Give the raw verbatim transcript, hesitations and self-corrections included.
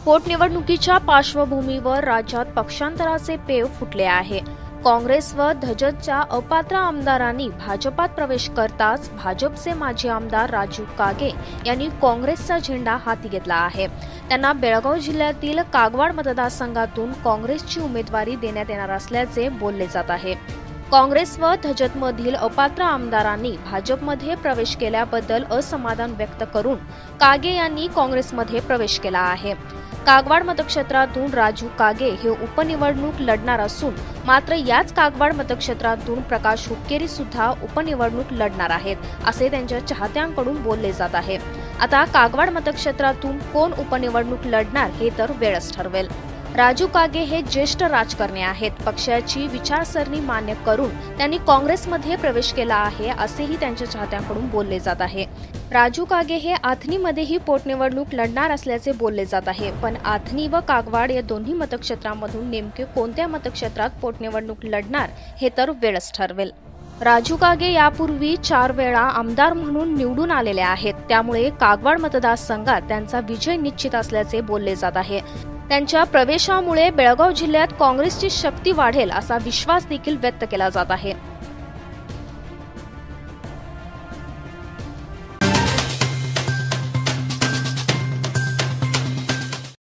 पोटनिवडणुकीच्या पार्श्वभूमीवर राज्यात पक्षांतराचे पेव फुटले आहे। काँग्रेस व धजतच्या अपात्र आमदारांनी भाजपात प्रवेश करताच भाजपचे माजी आमदार राजू कागे यांनी काँग्रेसचा झेंडा हाती घेतला आहे। त्यांना बेळगाव जिल्ह्यातील कागवाड मतदारसंघातून काँग्रेसची उमेदवारी देण्यात येणार असल्याचे बोलले जात आहे। काँग्रेस व धजतमधील अपात्र आमदारांनी भाजपमध्ये प्रवेश केल्याबद्दल असमाधान व्यक्त करून कागे यांनी काँग्रेसमध्ये प्रवेश केला आहे। कागवाड मतक्षेत्रातून राजू कागे हे उपनिवडणूक लढणार असून मात्र याच कागवाड मतक्षेत्रातून प्रकाश हुक्केरी सुद्धा उपनिवडणूक लढणार आहेत असे त्यांच्या चाहत्यांकडून बोलले जात आहे। आता कागवाड मतक्षेत्रातून कोण उपनिवडणूक लढणार हे तर वेळच ठरवेल। राजू कागे हे ज्येष्ठ राजकारणी आहेत। पक्षाची विचारसरणी मान्य करून त्यांनी काँग्रेसमध्ये प्रवेश केला आहे असेही त्यांच्या चाहत्यांकडून बोलले जात आहे। राजू कागे हे आथनीमध्येही पोटनिवडणूक लढणार असल्याचे बोलले जात आहे, पण आथनी व कागवाड या दोन्ही मतक्षेत्रामधून नेमके कोणत्या मतक्षेत्रात पोटनिवडणूक लढणार हे तर वेळच ठरवेल। राजू कागे यापूर्वी चार वेळा आमदार म्हणून निवडून आलेले आहेत, त्यामुळे कागवाड मतदारसंघात त्यांचा विजय निश्चित असल्याचे बोलले जात आहे। त्यांच्या प्रवेशामुळे बेळगाव जिल्ह्यात काँग्रेसची शक्ती वाढेल असा विश्वास देखील व्यक्त केला जात आहे।